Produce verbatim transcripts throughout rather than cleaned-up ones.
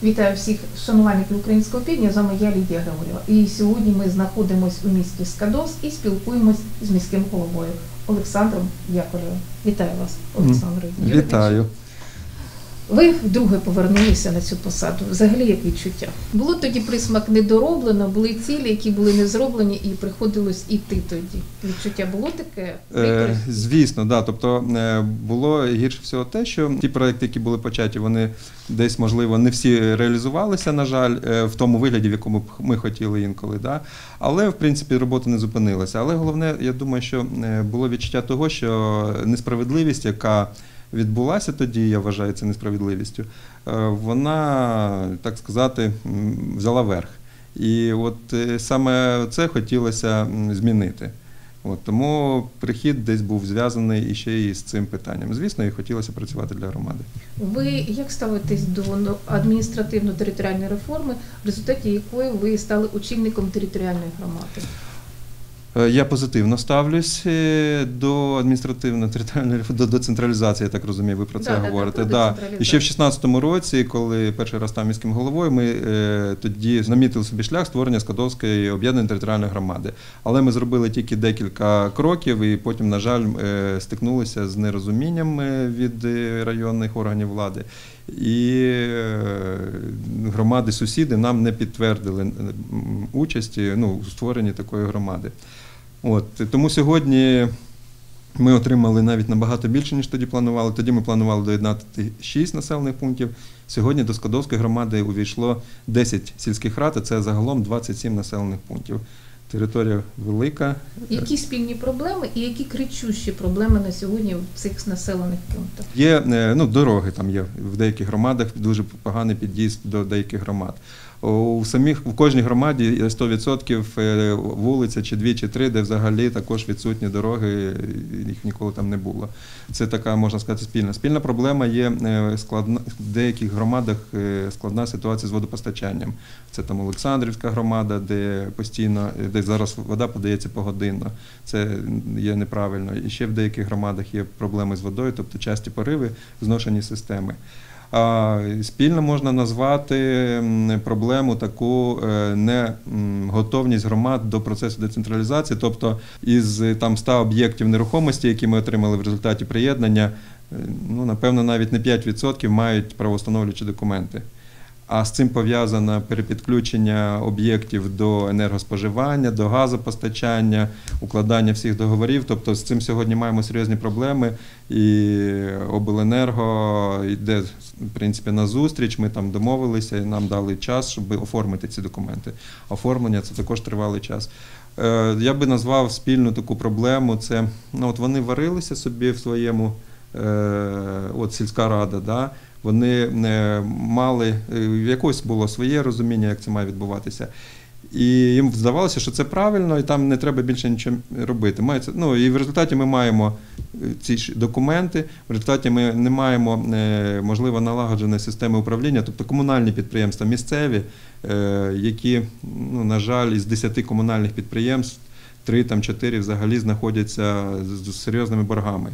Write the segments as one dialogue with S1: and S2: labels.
S1: Вітаю всіх шанувальників Українського Півдня, з вами я, Лідія Григорєва. І сьогодні ми знаходимося у місті Скадовськ і спілкуємось з міським головою Олександром Яковлєвим. Вітаю вас, Олександре.
S2: Вітаю.
S1: Ви вдруге повернулися на цю посаду. Взагалі, як відчуття? Було тоді присмак недороблено, були цілі, які були не зроблені, і приходилось іти тоді. Відчуття було таке?
S2: Е, звісно, да. Тобто було гірше всього те, що ті проекти, які були початі, вони десь, можливо, не всі реалізувалися, на жаль, в тому вигляді, в якому ми хотіли інколи. Да? Але, в принципі, робота не зупинилася. Але головне, я думаю, що було відчуття того, що несправедливість, яка відбулася тоді, я вважаю це несправедливістю, вона, так сказати, взяла верх. І от саме це хотілося змінити. От, тому прихід десь був зв'язаний іще і з цим питанням. Звісно, і хотілося працювати для громади.
S1: Ви як ставитесь до адміністративно-територіальної реформи, в результаті якої ви стали очільником територіальної громади?
S2: Я позитивно ставлюсь до адміністративно-територіальної до децентралізації, я так розумію, ви про це
S1: да,
S2: говорите.
S1: Да,
S2: да. І ще в шістнадцятому році, коли перший раз став міським головою, ми е, тоді намітили собі шлях створення Скадовської об'єднаної територіальної громади. Але ми зробили тільки декілька кроків і потім, на жаль, е, стикнулися з нерозумінням від районних органів влади. І громади-сусіди нам не підтвердили участі ну, у створенні такої громади. От, тому сьогодні ми отримали навіть набагато більше, ніж тоді планували. Тоді ми планували доєднати шість населених пунктів. Сьогодні до Скадовської громади увійшло десять сільських рад, а це загалом двадцять сім населених пунктів. Територія велика.
S1: Які спільні проблеми і які кричущі проблеми на сьогодні в цих населених пунктах?
S2: Є ну, дороги, там є в деяких громадах, дуже поганий під'їзд до деяких громад. У самих, в кожній громаді є сто відсотків вулиця, чи дві, чи три, де взагалі також відсутні дороги, їх ніколи там не було. Це така, можна сказати, спільна. Спільна проблема є складна, в деяких громадах складна ситуація з водопостачанням. Це там Олександрівська громада, де постійно, де зараз вода подається погодинно. Це є неправильно. І ще в деяких громадах є проблеми з водою, тобто часті пориви, зношені системи. Спільно можна назвати проблему таку неготовність громад до процесу децентралізації, тобто із там ста об'єктів нерухомості, які ми отримали в результаті приєднання, ну, напевно, навіть не п'ять відсотків мають правовстановлюючі документи. А з цим пов'язано перепідключення об'єктів до енергоспоживання, до газопостачання, укладання всіх договорів. Тобто з цим сьогодні маємо серйозні проблеми. І обленерго йде, в принципі, на зустріч. Ми там домовилися і нам дали час, щоб оформити ці документи. Оформлення – це також тривалий час. Я би назвав спільну таку проблему. Це, ну, от вони варилися собі в своєму, от сільська рада, да, вони мали, якось було своє розуміння, як це має відбуватися. І їм здавалося, що це правильно, і там не треба більше нічого робити. Мається, ну, і в результаті ми маємо ці ж документи, в результаті ми не маємо, можливо, налагодженої системи управління, тобто комунальні підприємства місцеві, які, ну, на жаль, із десяти комунальних підприємств, три там чотири взагалі знаходяться з серйозними боргами.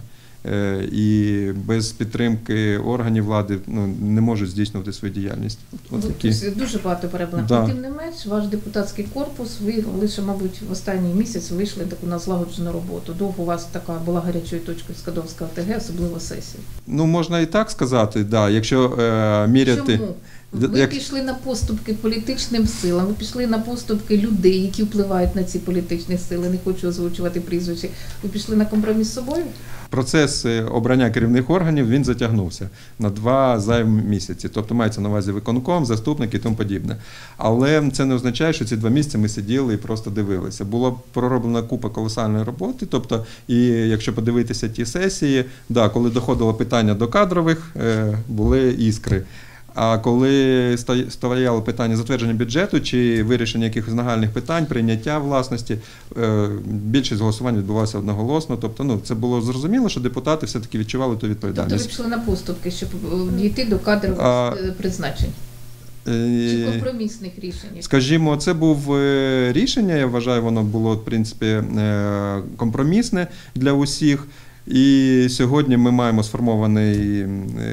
S2: І без підтримки органів влади, ну, не можуть здійснювати свою діяльність.
S1: От такі. Дуже багато проблем. Да. Тим не менш, ваш депутатський корпус, ви лише, мабуть, в останній місяць вийшли таку на злагоджену роботу. Довго у вас така була гарячою точкою Скадовська ОТГ, особливо сесії. Ну,
S2: можна і так сказати, да, якщо е, міряти...
S1: Чому? Ви Як... пішли на поступки політичним силам, ви пішли на поступки людей, які впливають на ці політичні сили, не хочу озвучувати прізвища. Ви пішли на компроміс з собою?
S2: Процес обрання керівних органів, він затягнувся на два зайві місяці. Тобто мається на увазі виконком, заступник і тому подібне. Але це не означає, що ці два місяці ми сиділи і просто дивилися. Була пророблена купа колосальної роботи, тобто, і якщо подивитися ті сесії, да, коли доходило питання до кадрових, були іскри. А коли стояло питання затвердження бюджету чи вирішення якихось нагальних питань, прийняття власності, більшість голосувань відбувалося одноголосно. Тобто, ну, це було зрозуміло, що депутати все-таки відчували ту відповідальність.
S1: Тобто ви пішли на поступки, щоб дійти до кадрових а... призначень? Чи компромісних рішень?
S2: Скажімо, це був рішення, я вважаю, воно було, в принципі, компромісне для усіх. І сьогодні ми маємо сформований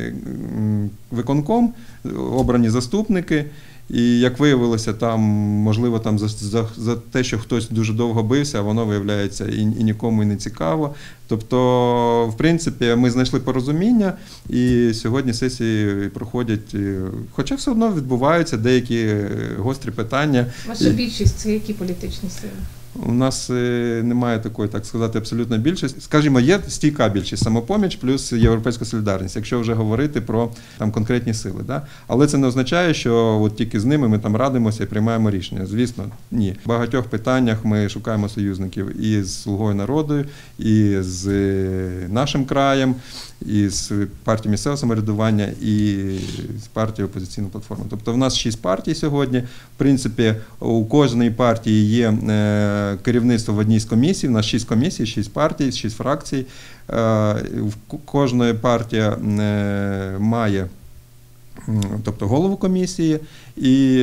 S2: виконком, обрані заступники. І як виявилося, там, можливо, там за, за, за те, що хтось дуже довго бився, воно виявляється і, і нікому і не цікаво. Тобто, в принципі, ми знайшли порозуміння, і сьогодні сесії проходять, хоча все одно відбуваються деякі гострі питання.
S1: Ваша більшість – це які політичні сили?
S2: У нас немає такої, так сказати, абсолютно більшості. Скажімо, є стійка більшість, «Самопоміч» плюс «Європейська солідарність», якщо вже говорити про там конкретні сили. Да? Але це не означає, що от тільки з ними ми там радимося і приймаємо рішення. Звісно, ні. В багатьох питаннях ми шукаємо союзників і з «Слугою народу», і з «Нашим краєм», і з партією місцевого самоврядування, і з партією «Опозиційна платформа». Тобто в нас шість партій сьогодні. В принципі, у кожної партії є керівництво в одній з комісій. У нас шість комісій, шість партій, шість фракцій. Кожна партія має, тобто, голову комісії і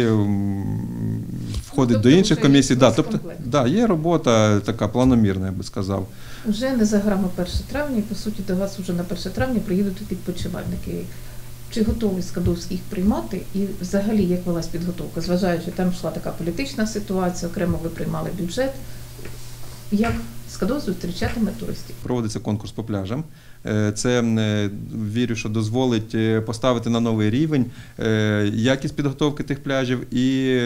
S2: входить
S1: тобто,
S2: до інших комісій. Да, тобто,
S1: комплект.
S2: да, є робота така планомірна, я би сказав.
S1: Уже не за грами перше травня, і, по суті, до вас вже на перше травня приїдуть відпочивальники. Чи готовий Скадовський їх приймати? І взагалі, як велась підготовка? Зважаючи, там йшла така політична ситуація, окремо ви приймали бюджет. Як Скадов зустрічатиме туристів?
S2: Проводиться конкурс по пляжам. Це, вірю, що дозволить поставити на новий рівень якість підготовки тих пляжів і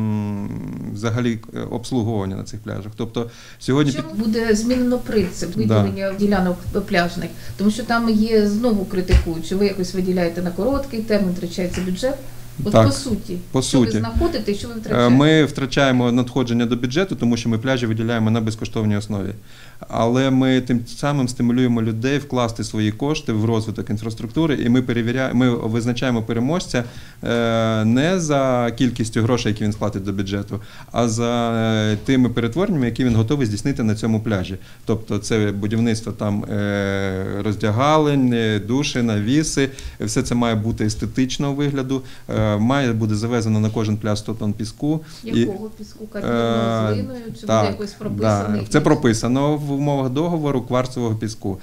S2: взагалі обслуговування на цих пляжах. Тобто сьогодні
S1: Чому буде змінено принцип виділення да. ділянок пляжних? Тому що там є, знову критикують, що ви якось виділяєте на короткий термін, втрачається бюджет. От
S2: так,
S1: по суті,
S2: по
S1: що
S2: суті.
S1: ви знаходите і що ви втрачаєте?
S2: Ми втрачаємо надходження до бюджету, тому що ми пляжі виділяємо на безкоштовній основі. Але ми тим самим стимулюємо людей вкласти свої кошти в розвиток інфраструктури, і ми перевіряємо, ми визначаємо переможця не за кількістю грошей, які він сплатить до бюджету, а за тими перетвореннями, які він готовий здійснити на цьому пляжі. Тобто це будівництво там роздягалень, душі, навіси, все це має бути естетичного вигляду, має бути завезено на кожен пляж сто тонн піску.
S1: Якого піску? Картонною, глиною? Чи
S2: так,
S1: буде якось прописаний?
S2: Да, це прописано в умовах договору кварцевого піску.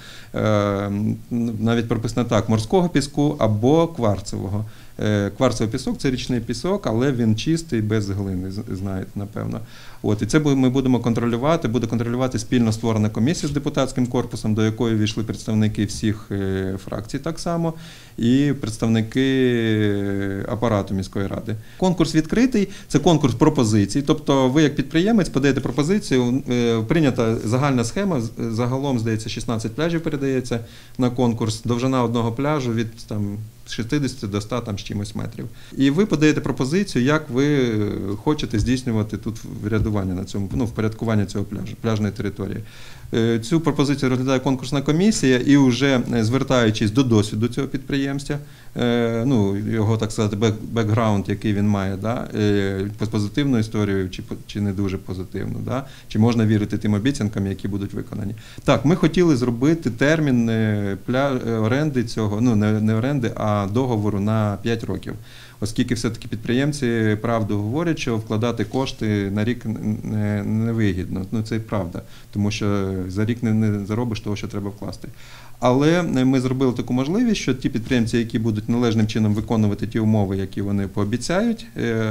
S2: Навіть прописано так, морського піску або кварцевого. Кварцевий пісок – це річний пісок, але він чистий, без глини, знаєте, напевно. От, і це ми будемо контролювати, буде контролювати спільно створена комісія з депутатським корпусом, до якої війшли представники всіх фракцій так само, і представники апарату міської ради. Конкурс відкритий, це конкурс пропозицій, тобто ви як підприємець подаєте пропозицію, прийнята загальна схема, загалом, здається, шістнадцять пляжів передається на конкурс, довжина одного пляжу від там шістдесят до ста там з чимось метрів. І ви подаєте пропозицію, як ви хочете здійснювати тут врядування на цьому, ну, впорядкування цього пляжу, пляжної території. Цю пропозицію розглядає конкурсна комісія і вже звертаючись до досвіду цього підприємця, ну, його, так сказати, бекграунд, який він має, да, позитивну історію чи, чи не дуже позитивну, да, чи можна вірити тим обіцянкам, які будуть виконані. Так, ми хотіли зробити термін пля... оренди цього, ну, не, не оренди, а договору на п'ять років. Оскільки все-таки підприємці правду говорять, що вкладати кошти на рік невигідно. Ну, це і правда, тому що за рік не, не заробиш того, що треба вкласти. Але ми зробили таку можливість, що ті підприємці, які будуть належним чином виконувати ті умови, які вони пообіцяють,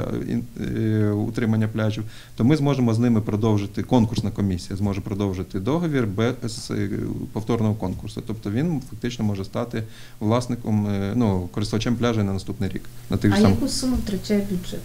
S2: утримання пляжів, то ми зможемо з ними продовжити, конкурсна комісія зможе продовжити договір без повторного конкурсу. Тобто він фактично може стати власником, ну, користувачем пляжу на наступний рік. На тих
S1: а
S2: сам...
S1: яку суму втрачає бюджет?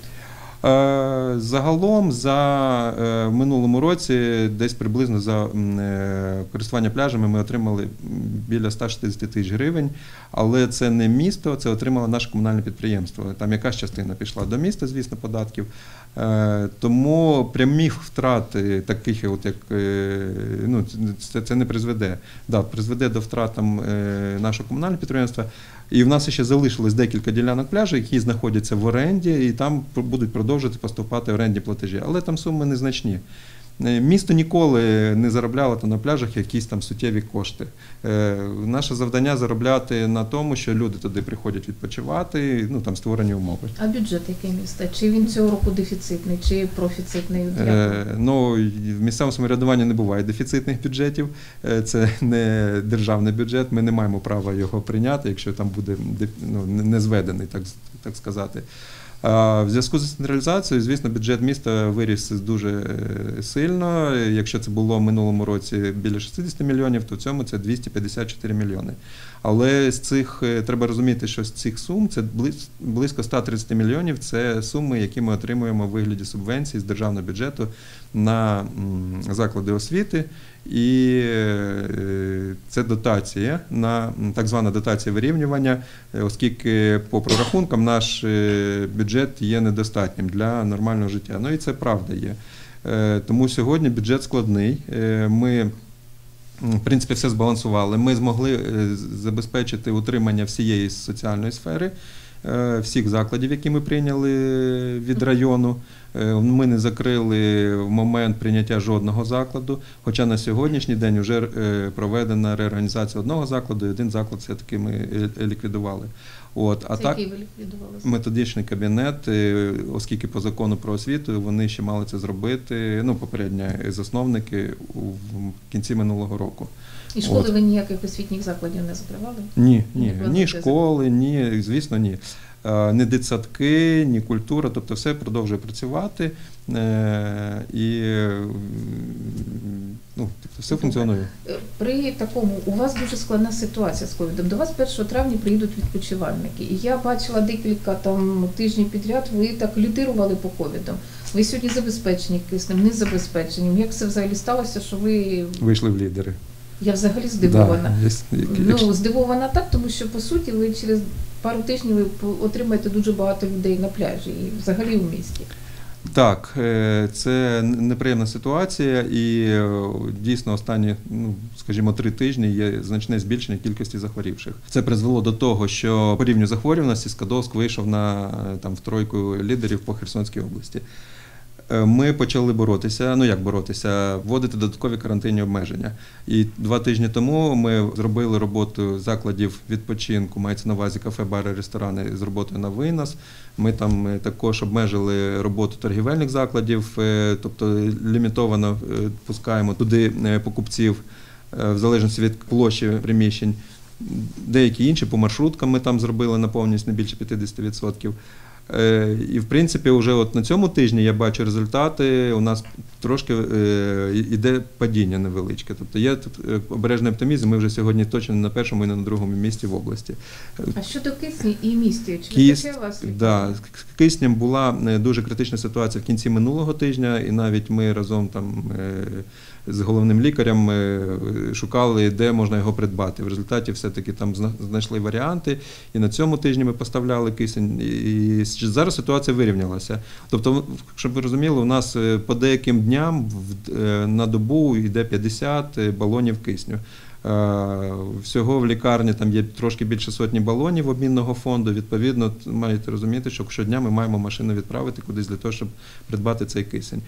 S2: Загалом за минулому році десь приблизно за користування пляжами ми отримали біля ста шістдесят тисяч гривень, але це не місто, це отримало наше комунальне підприємство. Там якась частина пішла до міста, звісно, податків. Тому прямих втрат таких, от як, ну, це, це не призведе. Да, призведе до втрат там нашого комунального підприємства. І в нас ще залишилось декілька ділянок пляжу, які знаходяться в оренді, і там будуть продовжувати поступати орендні платежі. Але там суми незначні. Місто ніколи не заробляло там на пляжах якісь там суттєві кошти. Наше завдання заробляти на тому, що люди туди приходять відпочивати, ну там створені умови.
S1: А бюджет який міста? Чи він цього року дефіцитний, чи профіцитний?
S2: Е, ну, в місцевому самоврядуванні не буває дефіцитних бюджетів. Це не державний бюджет, ми не маємо права його прийняти, якщо там буде ну, не зведений, так, так сказати. А в зв'язку з централізацією, звісно, бюджет міста виріс дуже сильно. Якщо це було в минулому році біля шістдесят мільйонів, то в цьому це двісті п'ятдесят чотири мільйони. Але з цих, треба розуміти, що з цих сум, це близько ста тридцяти мільйонів, це суми, які ми отримуємо в вигляді субвенцій з державного бюджету на заклади освіти. І це дотація, на так звана дотація вирівнювання, оскільки по прорахункам наш бюджет є недостатнім для нормального життя. Ну і це правда є. Тому сьогодні бюджет складний. Ми, в принципі, все збалансували. Ми змогли забезпечити утримання всієї соціальної сфери, всіх закладів, які ми прийняли від району. Ми не закрили в момент прийняття жодного закладу, хоча на сьогоднішній день вже проведена реорганізація одного закладу, і один заклад все-таки ми ліквідували. От, а
S1: це
S2: так,
S1: який ви ліквідували?
S2: Методичний кабінет, оскільки по закону про освіту вони ще мали це зробити, ну, попередні засновники в кінці минулого року.
S1: І школи От. Ви ніяких освітніх закладів не закривали?
S2: Ні, ні, ні школи, ні, звісно, ні. Ні дитсадки, ні культура, тобто все продовжує працювати і ну, тобто все функціонує.
S1: При такому, у вас дуже складна ситуація з ковідом. До вас першого травня приїдуть відпочивальники. І я бачила декілька там тижнів підряд, ви так лідирували по ковіду. Ви сьогодні забезпечені киснем, не забезпеченням. Як це взагалі сталося, що ви...
S2: Вийшли в лідери.
S1: Я взагалі здивована.
S2: Да, є,
S1: ну, здивована так, тому що, по суті, ви через пару тижнів ви отримаєте дуже багато людей на пляжі і взагалі в місті.
S2: Так, це неприємна ситуація і дійсно останні, ну, скажімо, три тижні є значне збільшення кількості захворівших. Це призвело до того, що по рівню захворюваності Скадовськ вийшов на там, в тройку лідерів по Херсонській області. Ми почали боротися, ну як боротися, вводити додаткові карантинні обмеження. І два тижні тому ми зробили роботу закладів відпочинку, мається на увазі кафе, бари, ресторани з роботою на винос. Ми там також обмежили роботу торгівельних закладів, тобто лімітовано пускаємо туди покупців в залежності від площі приміщень. Деякі інші по маршруткам ми там зробили наповненість не більше п'ятдесят відсотків. І, в принципі, вже от на цьому тижні я бачу результати, у нас трошки йде падіння невеличке. Тобто є тут обережний оптимізм, ми вже сьогодні точно не на першому і не на другому місці в області.
S1: А щодо кисню і місті, чи
S2: Кисть,
S1: вистачає вас?
S2: Да, з киснем була дуже критична ситуація в кінці минулого тижня, і навіть ми разом там з головним лікарем шукали, де можна його придбати. В результаті все-таки там знайшли варіанти, і на цьому тижні ми поставляли кисень, і зараз ситуація вирівнялася. Тобто, щоб ви розуміли, у нас по деяким дням на добу йде п'ятдесят балонів кисню. Всього в лікарні там є трошки більше сотні балонів обмінного фонду. Відповідно, маєте розуміти, що щодня ми маємо машину відправити кудись для того, щоб придбати цей кисень.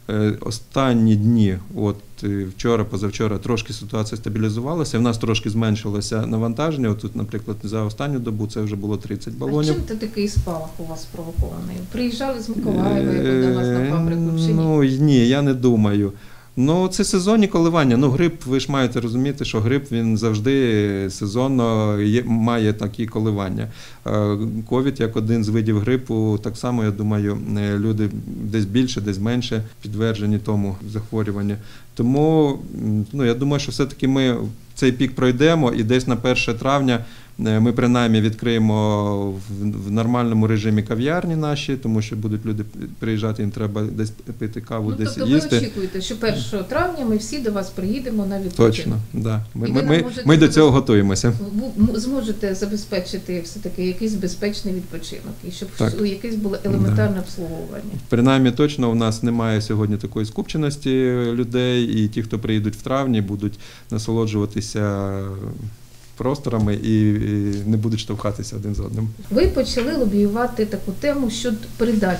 S2: Останні дні, от вчора, позавчора, трошки ситуація стабілізувалася, в нас трошки зменшилося навантаження. От тут, наприклад, за останню добу це вже було тридцять балонів.
S1: А чим це такий спалах у вас спровокований? Приїжджали з Миколаєва, як до нас на фабрику, чи ні?
S2: Ну, ні, я не думаю. Ну, це сезонні коливання. Ну, грип, ви ж маєте розуміти, що грип, він завжди сезонно є, має такі коливання. Ковід, як один з видів грипу, так само, я думаю, люди десь більше, десь менше підтверджені тому захворюванню. Тому, ну, я думаю, що все-таки ми цей пік пройдемо і десь на перше травня ми принаймні відкриємо в нормальному режимі кав'ярні наші, тому що будуть люди приїжджати, їм треба десь пити каву,
S1: ну,
S2: десь
S1: тобто
S2: їсти.
S1: Ви очікуєте, що першого травня ми всі до вас приїдемо на відпочинок?
S2: Точно, да. Ми, ми, ми, ми до цього готуємося.
S1: Зможете забезпечити все-таки якийсь безпечний відпочинок, і щоб
S2: так.
S1: якесь було елементарне да. обслуговування?
S2: Принаймні точно у нас немає сьогодні такої скупченості людей, і ті, хто приїдуть в травні, будуть насолоджуватися просторами і не будуть штовхатися один з одним.
S1: Ви почали лобіювати таку тему щодо передачі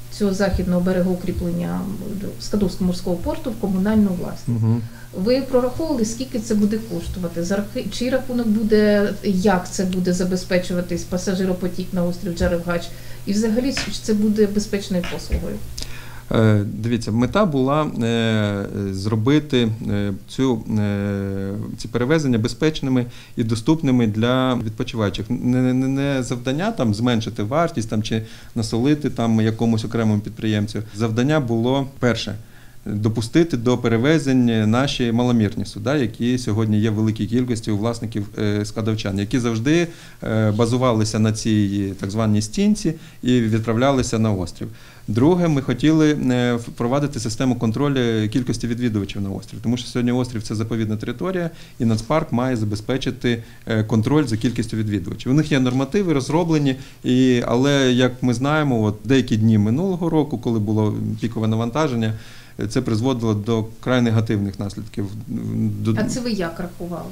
S1: цього західного берегоукріплення Скадовського морського порту в комунальну власність.
S2: Угу.
S1: Ви прораховували, скільки це буде коштувати? За рахи- Чий рахунок буде, як це буде забезпечуватись пасажиропотік на острів Джерелгач? І взагалі, чи це буде безпечною послугою?
S2: Е, Дивіться, мета була е, зробити е, цю, е, ці перевезення безпечними і доступними для відпочиваючих. Не, не, не завдання там зменшити вартість там, чи насолити там якомусь окремому підприємцю. Завдання було перше – допустити до перевезень наші маломірні суда, які сьогодні є в великій кількості у власників скадовчан, які завжди базувалися на цій так званій стінці і відправлялися на острів. Друге, ми хотіли впровадити систему контролю кількості відвідувачів на острів, тому що сьогодні острів – це заповідна територія, і Нацпарк має забезпечити контроль за кількістю відвідувачів. У них є нормативи розроблені, і, але, як ми знаємо, от деякі дні минулого року, коли було пікове навантаження, це призводило до край негативних наслідків.
S1: А це ви як рахували?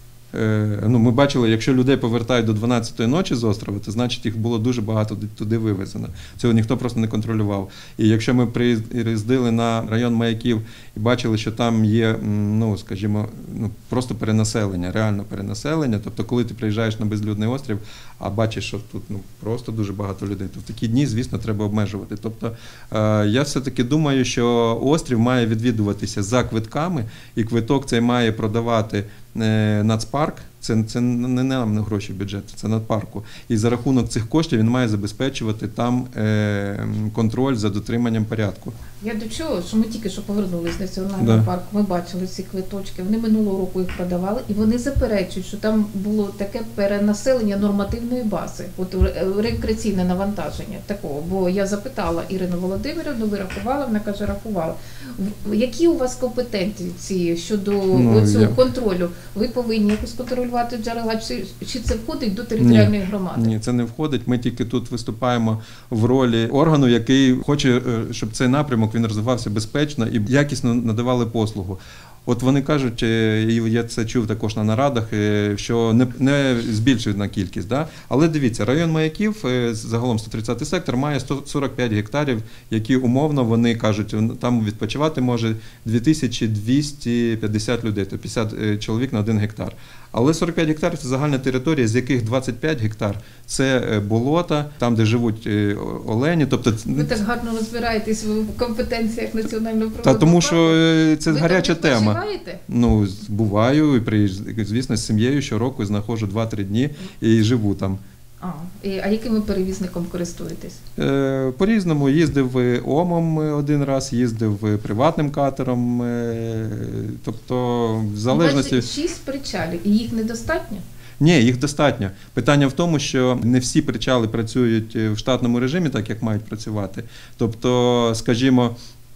S2: Ну, ми бачили, якщо людей повертають до дванадцятої ночі з острова, то значить їх було дуже багато туди вивезено. Цього ніхто просто не контролював. І якщо ми приїздили на район Маяків і бачили, що там є, ну, скажімо, ну, просто перенаселення, реально перенаселення, тобто коли ти приїжджаєш на безлюдний острів, а бачиш, що тут ну, просто дуже багато людей, то в такі дні, звісно, треба обмежувати. Тобто я все-таки думаю, що острів має відвідуватися за квитками, і квиток цей має продавати Нацпарк, це, це не нам на гроші бюджету, це Нацпарку. І за рахунок цих коштів він має забезпечувати там е, контроль за дотриманням порядку.
S1: Я до чого, що ми тільки що повернулися з національного
S2: да.
S1: парку, ми бачили ці квиточки, вони минулого року їх продавали, і вони заперечують, що там було таке перенаселення нормативної бази, от рекреаційне навантаження такого. Бо я запитала Ірину Володимирівну, ви рахували, вона каже, рахувала. Які у вас компетенції щодо ну, цього я... контролю? Ви повинні якось контролювати джерела, чи, чи це входить до територіальної
S2: ні,
S1: громади?
S2: Ні, це не входить. Ми тільки тут виступаємо в ролі органу, який хоче, щоб цей напрямок він розвивався безпечно і якісно надавали послугу. От вони кажуть, і я це чув також на нарадах, що не, не збільшують на кількість. Да? Але дивіться, район Маяків, загалом сто тридцятий сектор, має сто сорок п'ять гектарів, які умовно, вони кажуть, там відпочивати може дві тисячі двісті п'ятдесят людей, тобто п'ятдесят чоловік на один гектар. Але сорок п'ять гектарів – це загальна територія, з яких двадцять п'ять гектар – це болота, там, де живуть олені. Тобто... Ви
S1: так гарно розбираєтесь в компетенціях національного природного
S2: Та тому
S1: парку.
S2: що це ви гаряча тема.
S1: Відпочиваєте?
S2: Ну, буваю, і приїжджаю, звісно, з сім'єю щороку знаходжу два-три дні і живу там.
S1: А, а яким перевізником користуєтесь?
S2: Е, по-різному. Їздив ОМом один раз, їздив приватним катером. Е, тобто, в залежності...
S1: У вас шість причалів, і їх недостатньо?
S2: Ні, їх достатньо. Питання в тому, що не всі причали працюють в штатному режимі, так як мають працювати. Тобто, скажімо,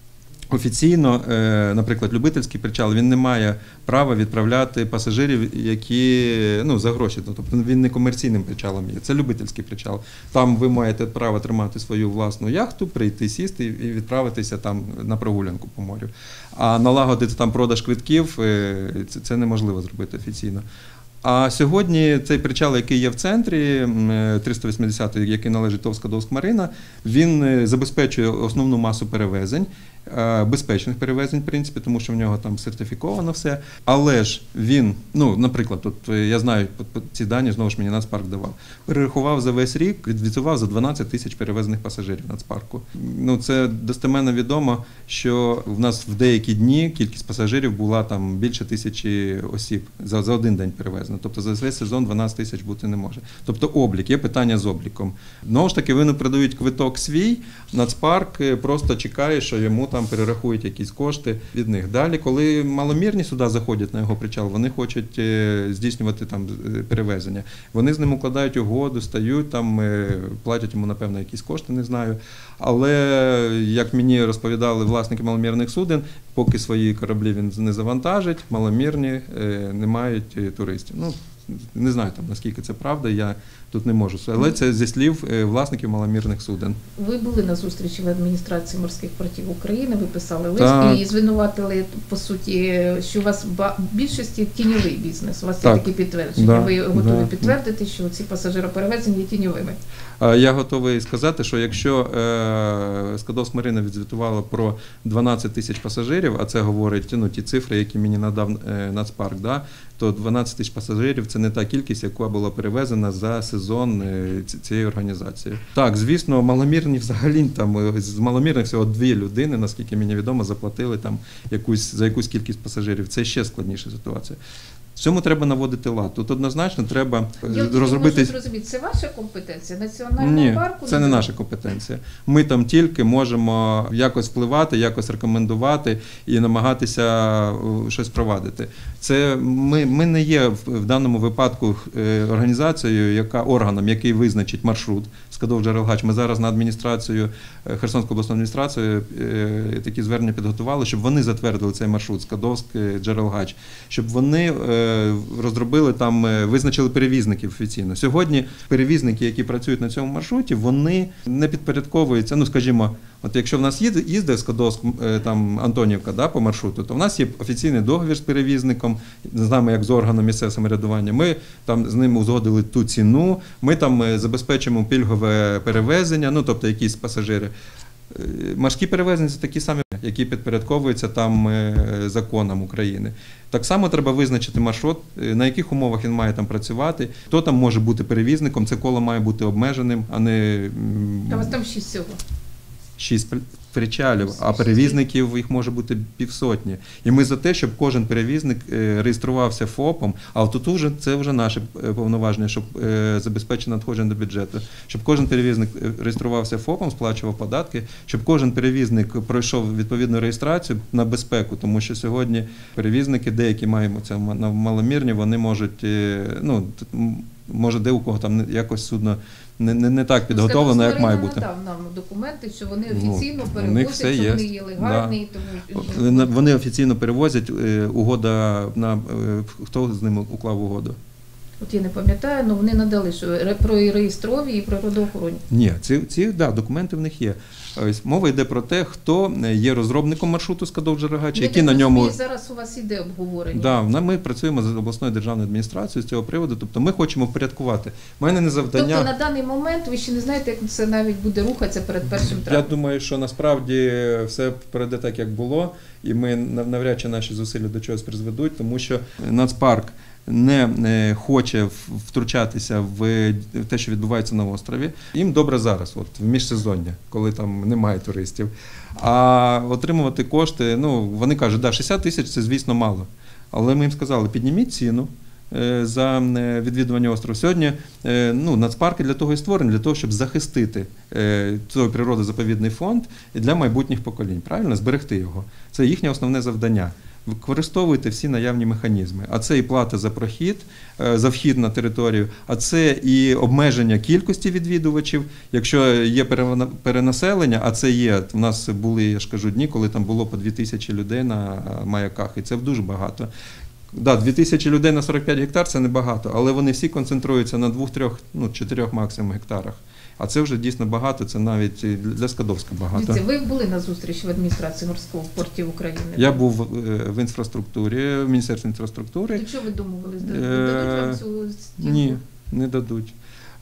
S2: офіційно, наприклад, любительський причал, він не має права відправляти пасажирів, які, ну, за гроші. Тобто він не комерційним причалом є, це любительський причал. Там ви маєте право тримати свою власну яхту, прийти, сісти і відправитися там на прогулянку по морю. А налагодити там продаж квитків, це, це неможливо зробити офіційно. А сьогодні цей причал, який є в центрі, триста вісімдесятий, який належить ТОВ «Скадовськмарина», він забезпечує основну масу перевезень, безпечних перевезень, в принципі, тому що в нього там сертифіковано все. Але ж він, ну, наприклад, тут я знаю, ці дані, знову ж мені Нацпарк давав, перерахував за весь рік, відзвітував за дванадцять тисяч перевезених пасажирів Нацпарку. Ну, це достеменно відомо, що в нас в деякі дні кількість пасажирів була там більше тисячі осіб за, за один день перевезено. Тобто за весь сезон дванадцять тисяч бути не може. Тобто облік, є питання з обліком. Знову ж таки, вони продають квиток свій, Нацпарк просто чекає, що йому там перерахують якісь кошти від них. Далі, коли маломірні суда заходять на його причал, вони хочуть здійснювати там перевезення. Вони з ним укладають угоду, стають там, платять йому, напевно, якісь кошти, не знаю. Але, як мені розповідали власники маломірних суден, поки свої кораблі він не завантажить, маломірні не мають туристів. Ну, не знаю там наскільки це правда, я тут не можу. Але це зі слів власників маломірних суден.
S1: Ви були на зустрічі в адміністрації морських портів України, ви писали лист
S2: Так.
S1: і звинуватили, по суті, що у вас в більшості тіньовий бізнес. У вас
S2: Так.
S1: є такі підтвердження.
S2: Да.
S1: Ви готові
S2: Да.
S1: підтвердити, що ці пасажироперевезення є тіньовими?
S2: Я готовий сказати, що якщо Скадовська Марина відзвітувала про дванадцять тисяч пасажирів, а це говорить ну, ті цифри, які мені надав Нацпарк, да, то дванадцять тисяч пасажирів – це не та кількість, яка була перевезена за сезон цієї організації. Так, звісно, маломірні взагалі, там, з маломірних всього дві людини, наскільки мені відомо, заплатили там, якусь, за якусь кількість пасажирів. Це ще складніша ситуація. В цьому треба наводити лад. Тут однозначно треба
S1: Я
S2: розробити...
S1: Я зрозуміти, це ваша компетенція? Національного
S2: Ні,
S1: парку?
S2: це не наша компетенція. Ми там тільки можемо якось впливати, якось рекомендувати і намагатися щось провадити. Це ми, ми не є в, в даному випадку організацією, яка органом, який визначить маршрут Скадовськ-Джерелгач. Ми зараз на адміністрацію, Херсонську обласну адміністрацію такі звернення підготували, щоб вони затвердили цей маршрут Скадовськ-Джерелгач, щоб вони розробили там, визначили перевізників офіційно. Сьогодні перевізники, які працюють на цьому маршруті, вони не підпорядковуються, ну, скажімо, от якщо в нас їде, їздить Скадовськ, там, Антонівка, да, по маршруту, то в нас є офіційний договір з перевізником, з нами як з органом місцевого самоврядування, ми там з ним узгодили ту ціну, ми там забезпечимо пільгове перевезення, ну, тобто якісь пасажири. Морські перевезення – це такі самі, які підпорядковуються там законам України. Так само треба визначити маршрут, на яких умовах він має там працювати, хто там може бути перевізником, це коло має бути обмеженим, а не…
S1: А у вас там шість всього?
S2: Шість причалів, а перевізників їх може бути півсотні. І ми за те, щоб кожен перевізник реєструвався ФОПом, а тут уже це вже наше повноваження, щоб забезпечити надходження до бюджету, щоб кожен перевізник реєструвався ФОПом, сплачував податки, щоб кожен перевізник пройшов відповідну реєстрацію на безпеку, тому що сьогодні перевізники, деякі маємо це маломірні, вони можуть, ну, може де у кого там якось судно не, не, не так підготовлено, як має бути.
S1: Надав нам документи, що вони офіційно
S2: ну,
S1: перевозять, що
S2: є.
S1: вони є легальні.
S2: Да.
S1: Тому...
S2: Вони офіційно перевозять, угода, на хто з ними уклав угоду?
S1: От я не пам'ятаю, але вони надали, що про реєстрові і природоохоронні.
S2: Ні, ці, ці да, документи в них є. Ось, мова йде про те, хто є розробником маршруту Скадовськ-Джерелгач, які на ньому…
S1: І зараз у вас іде обговорення.
S2: Да, ми працюємо з обласною державною адміністрацією з цього приводу, тобто ми хочемо впорядкувати. У мене не завдання…
S1: Тобто на даний момент ви ще не знаєте, як це навіть буде рухатися перед першим травнем?
S2: Я думаю, що насправді все перейде так, як було, і ми навряд чи наші зусилля до чогось призведуть, тому що Нацпарк не хоче втручатися в те, що відбувається на острові. Їм добре зараз, от в міжсезоння, коли там немає туристів. А отримувати кошти, ну, вони кажуть, да, шістдесят тисяч – це, звісно, мало. Але ми їм сказали, підніміть ціну за відвідування острову. Сьогодні ну, нацпарки для того і створені, для того, щоб захистити цей природозаповідний фонд для майбутніх поколінь, правильно? Зберегти його. Це їхнє основне завдання. Використовуйте всі наявні механізми. А це і плата за прохід, за вхід на територію, а це і обмеження кількості відвідувачів. Якщо є перенаселення, а це є, у нас були, я ж кажу, дні, коли там було по дві тисячі людей на маяках, і це дуже багато. Да, дві тисячі людей на сорок п'ять гектар – це небагато, але вони всі концентруються на двох-трьох, ну, чотирьох максимум гектарах. А це вже дійсно багато, це навіть для Скадовська багато.
S1: Дивіться, ви були на зустрічі в адміністрації морського портів України?
S2: Я був в інфраструктурі, в Міністерстві інфраструктури.
S1: І що ви домовились? Дадуть вам цю стінку?
S2: Ні, не дадуть.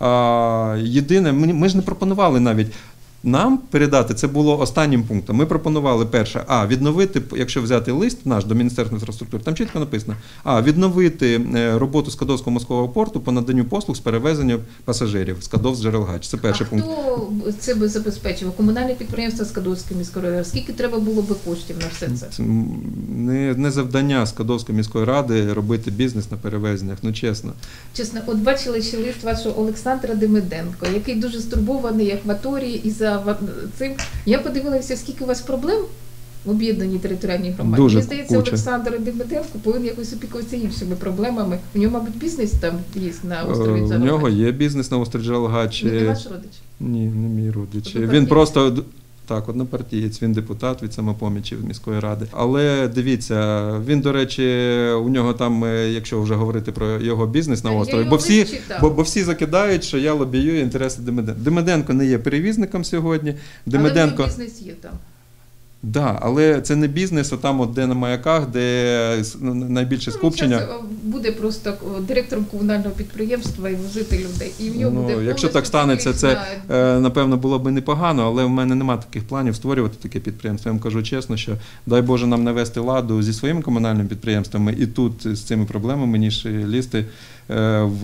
S2: А, єдине, ми, ми ж не пропонували навіть. Нам передати, це було останнім пунктом. Ми пропонували перше, а, відновити, якщо взяти лист наш до Міністерства інфраструктури, там чітко написано, а, відновити роботу Скадовського морського порту по наданню послуг з перевезення пасажирів Скадовськ-Джерелгач. Це перший
S1: а
S2: пункт.
S1: А хто це би забезпечив? Комунальне підприємство Скадовської міської ради. Скільки треба було би коштів на все це?
S2: Це не, не завдання Скадовської міської ради робити бізнес на перевезеннях, ну чесно.
S1: Чесно, от бачили ще лист вашого Олександра Демиденко, який дуже стурбований акваторії і за цим. Я подивилася, скільки у вас проблем в об'єднаній територіальній громаді.
S2: Дуже
S1: Мені здається,
S2: куча.
S1: Олександр Демиденко повинен якось опікуватися іншими проблемами. У нього, мабуть, бізнес там є на острові Джерелгач.
S2: У нього є бізнес на острові Джерелгач.
S1: Він не ваш родич?
S2: Ні, не мій родич.
S1: Тобто
S2: Він просто Так, однопартієць, він депутат від «Самопомічі» міської ради. Але дивіться, він, до речі, у нього там, якщо вже говорити про його бізнес на острові, бо всі, бо, бо всі закидають, що я лобіюю інтереси Демиденка. Демиденко не є перевізником сьогодні. Демиденко...
S1: Але бізнес є там.
S2: Так, да, але це не бізнес, отам, от, де на маяках, де найбільше скупчення.
S1: Ну, буде просто директором комунального підприємства і возити людей. І в нього
S2: ну,
S1: буде
S2: якщо так станеться, це, е, напевно, було б непогано, але в мене немає таких планів створювати таке підприємство. Я вам кажу чесно, що дай Боже нам навести ладу зі своїми комунальними підприємствами і тут з цими проблемами, ніж лізти е, в,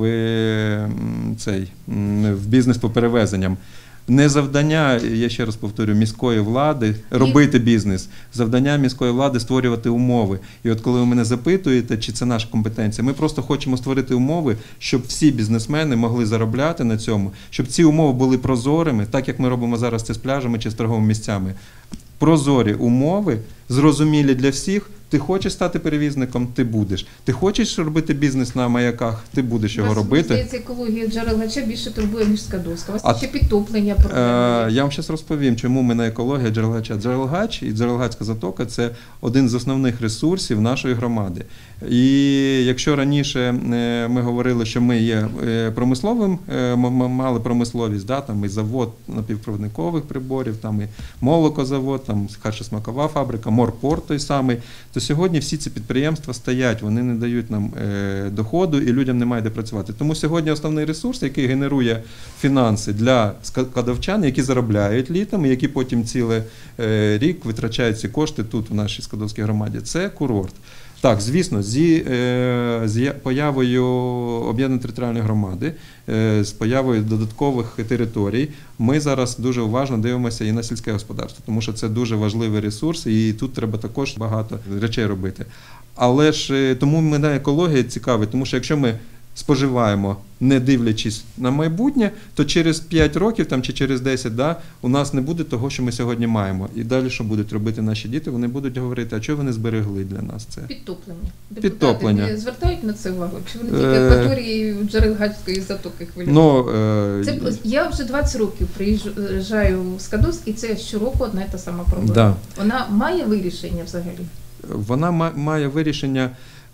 S2: цей, в бізнес по перевезенням. Не завдання, я ще раз повторю, міської влади робити бізнес, завдання міської влади створювати умови. І от коли ви мене запитуєте, чи це наша компетенція, ми просто хочемо створити умови, щоб всі бізнесмени могли заробляти на цьому, щоб ці умови були прозорими, так як ми робимо зараз це з пляжами чи з торговими місцями. Прозорі умови, зрозумілі для всіх. Ти хочеш стати перевізником, ти будеш. Ти хочеш робити бізнес на маяках, ти будеш його
S1: вас,
S2: робити.
S1: Здається, екологія джерел Гача більше турбує, ніж Скадовська. У вас
S2: а,
S1: ще підтоплення проблеми.
S2: Е, я вам зараз розповім, чому ми на екологія джерел Гача. Джерел Гач і Джерелгацька затока – це один з основних ресурсів нашої громади. І якщо раніше ми говорили, що ми є промисловим, ми мали промисловість, да, там і завод напівпровідникових приборів, там і молокозавод, там харчосмакова фабрика, морпорт той самий, то сьогодні всі ці підприємства стоять, вони не дають нам е, доходу і людям немає де працювати. Тому сьогодні основний ресурс, який генерує фінанси для скадовчан, які заробляють літом і які потім цілий е, рік витрачають ці кошти тут, в нашій Скадовській громаді, це курорт. Так, звісно, зі, е, з появою об'єднаної територіальної громади, е, з появою додаткових територій, ми зараз дуже уважно дивимося і на сільське господарство, тому що це дуже важливий ресурс, і тут треба також багато речей робити. Але ж тому мене екологія цікавить, тому що якщо ми споживаємо, не дивлячись на майбутнє, то через п'ять років там, чи через десять да, у нас не буде того, що ми сьогодні маємо. І далі що будуть робити наші діти? Вони будуть говорити, а чого вони зберегли для нас це?
S1: Підтоплення.
S2: Підтоплення.
S1: Депутати звертають на це увагу? Чи вони тільки акваторії Джерелгацької затоки хвилюють?
S2: Ну, е...
S1: це, я вже двадцять років приїжджаю в Скадовськ, і це щороку одна і та сама проблема.
S2: Да.
S1: Вона має вирішення взагалі?
S2: Вона має вирішення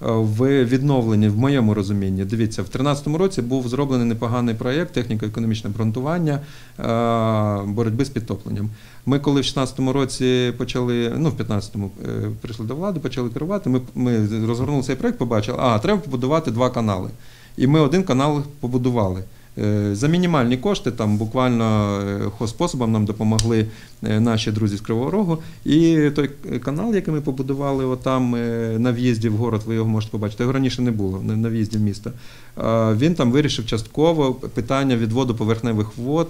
S2: в відновленні, в моєму розумінні. Дивіться, в дві тисячі тринадцятому році був зроблений непоганий проєкт техніко-економічне обґрунтування боротьби з підтопленням. Ми коли в дві тисячі шістнадцятому році почали, ну в п'ятнадцятому прийшли до влади, почали керувати, ми, ми розгорнули цей проєкт, побачили, а, треба побудувати два канали. І ми один канал побудували. За мінімальні кошти, там буквально хозспособом нам допомогли наші друзі з Кривого Рогу. І той канал, який ми побудували отам на в'їзді в город, ви його можете побачити, його раніше не було, на в'їзді в місто, він там вирішив частково питання відводу поверхневих вод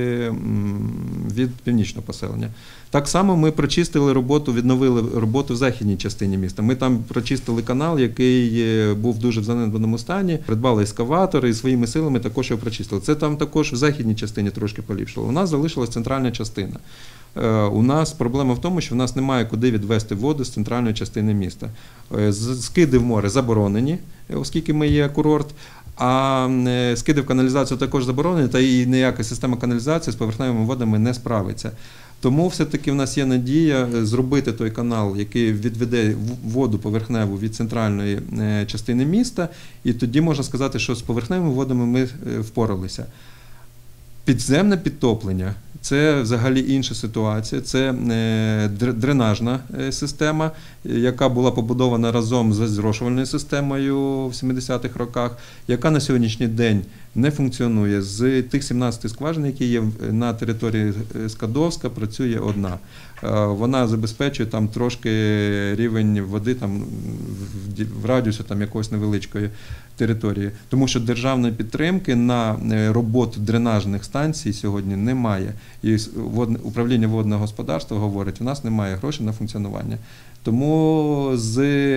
S2: від північного поселення. Так само ми прочистили роботу, відновили роботу в західній частині міста. Ми там прочистили канал, який був дуже в занедбаному стані, придбали ескаватори і своїми силами також його прочистили. Це там також в західній частині трошки поліпшило. У нас залишилась центральна частина. У нас проблема в тому, що в нас немає куди відвести воду з центральної частини міста. Скиди в море заборонені, оскільки ми є курорт, а скиди в каналізацію також заборонені, та і ніяка система каналізації з поверхневими водами не справиться. Тому все-таки в нас є надія зробити той канал, який відведе воду поверхневу від центральної частини міста, і тоді можна сказати, що з поверхневими водами ми впоралися. Підземне підтоплення – це взагалі інша ситуація, це дренажна система, яка була побудована разом з зрошувальною системою в сімдесятих роках, яка на сьогоднішній день не функціонує. З тих сімнадцяти скважин, які є на території Скадовська, працює одна. Вона забезпечує там трошки рівень води там, в радіусі там, якоїсь невеличкої території. Тому що державної підтримки на роботу дренажних станцій сьогодні немає. І управління водного господарства говорить, у нас немає грошей на функціонування. Тому з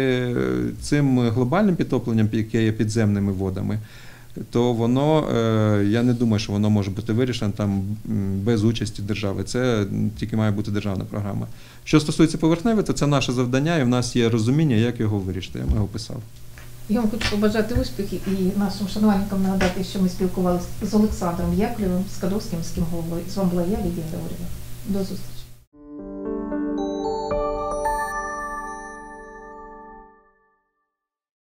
S2: цим глобальним підтопленням, яке є підземними водами, то воно, я не думаю, що воно може бути вирішено там без участі держави. Це тільки має бути державна програма. Що стосується поверхневої, то це наше завдання, і в нас є розуміння, як його вирішити. Я його писав.
S1: Я вам хочу побажати успіхів і нашим шанувальникам нагадати, що ми спілкувалися з Олександром Яковлєвим, Скадовським міським головою. З вами була я, Лідія Григорівна. До зустрічі.